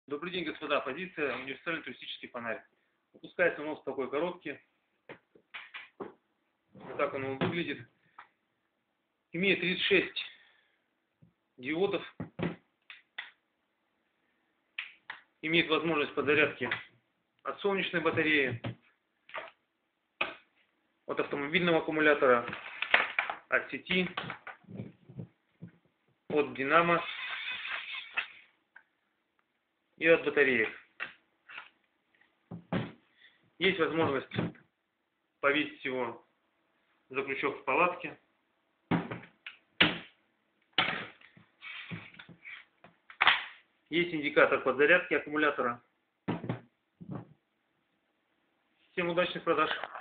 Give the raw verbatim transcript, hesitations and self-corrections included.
Добрый день, господа. Позиция универсальный туристический фонарь. Выпускается у нас в такой коробке. Вот так он выглядит. Имеет тридцать шесть диодов. Имеет возможность подзарядки от солнечной батареи, от автомобильного аккумулятора, от сети, от динамо и от батареек. Есть возможность повесить его за крючок в палатке. Есть индикатор подзарядки аккумулятора. Всем удачных продаж!